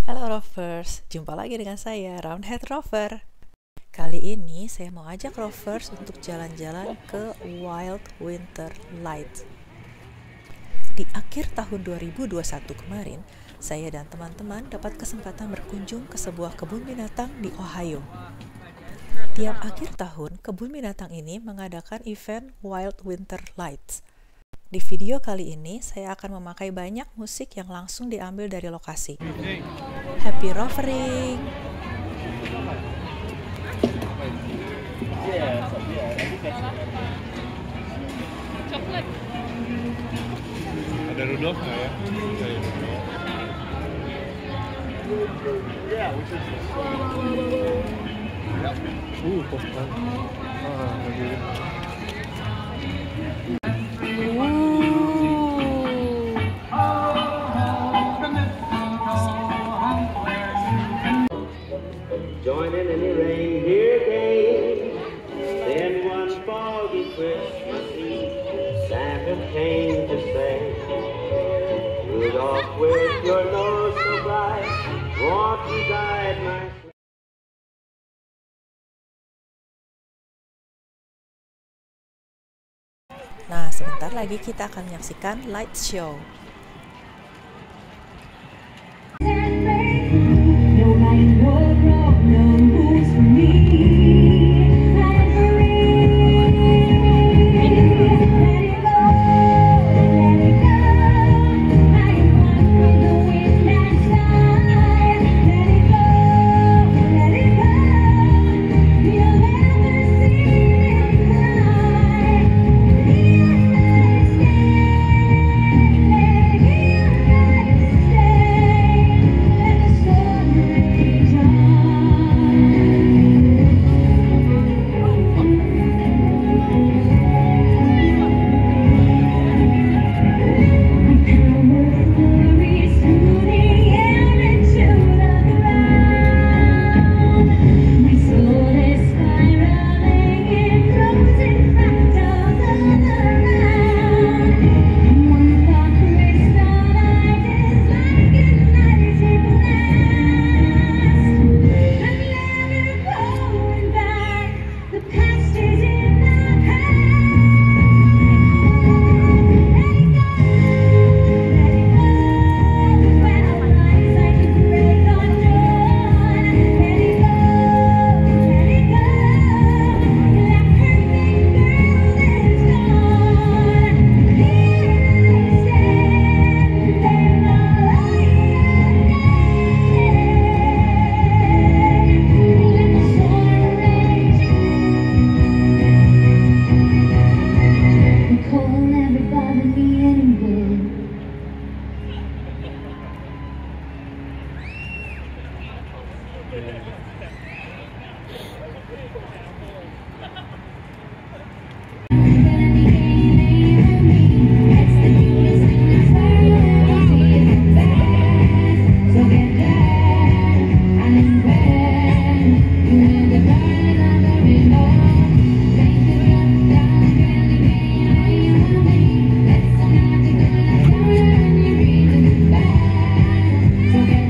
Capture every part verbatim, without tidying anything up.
Halo Rovers, jumpa lagi dengan saya Roundhead Rover. Kali ini saya mau ajak Rovers untuk jalan-jalan ke Wild Winter Light. Di akhir tahun dua ribu dua puluh satu kemarin, saya dan teman-teman dapat kesempatan berkunjung ke sebuah kebun binatang di Ohio. Tiap akhir tahun, kebun binatang ini mengadakan event Wild Winter Lights. Di video kali ini, saya akan memakai banyak musik yang langsung diambil dari lokasi. Happy rovering! Ada Rudolf nggak ya? Kayak Rudolf. Uh, postcard. Ah, lagi. Joining in the rain here again. Then one foggy Christmas Eve, Santa came to say, Rudolph, with your nose so bright, won't you guide my Nah, sebentar lagi kita akan menyaksikan light show.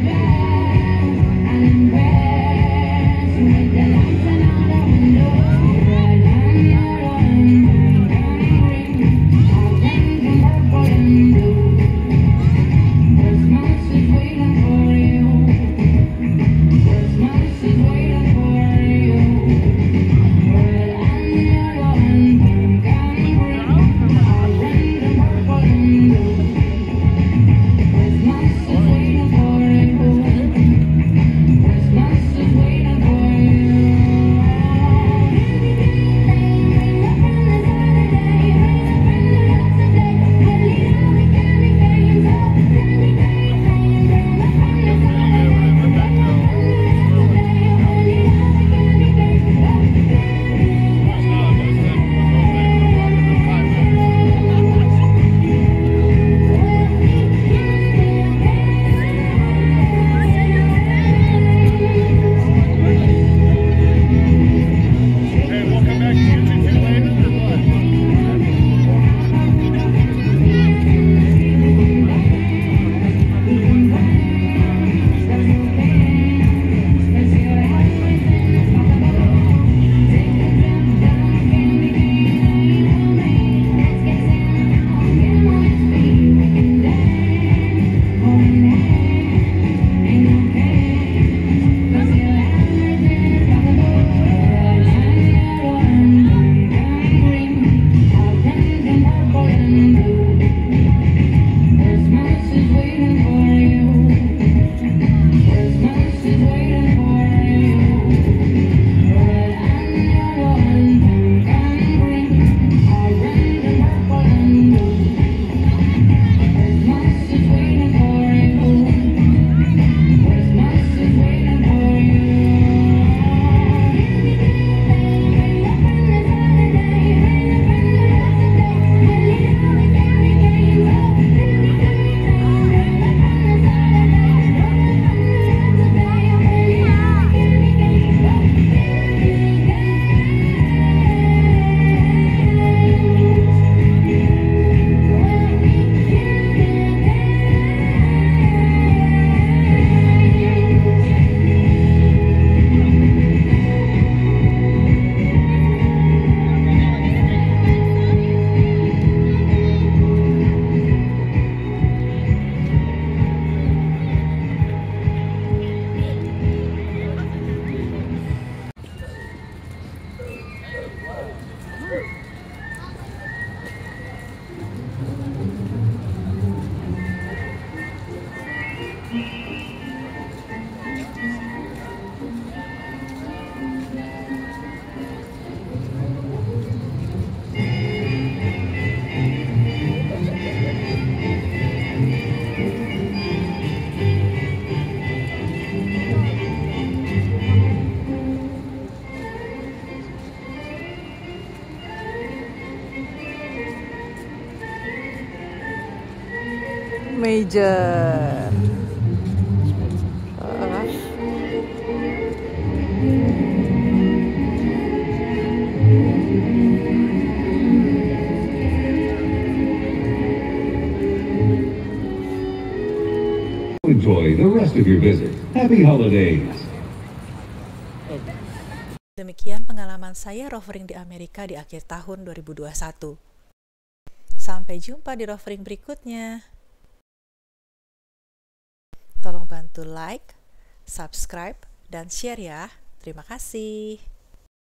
With the lights and all the windows. Major. Uh. Enjoy the rest of your visit. Happy holidays. Demikian pengalaman saya rovering di Amerika di akhir tahun dua ribu dua puluh satu. Sampai jumpa di rovering berikutnya. Tolong bantu like, subscribe, dan share ya. Terima kasih.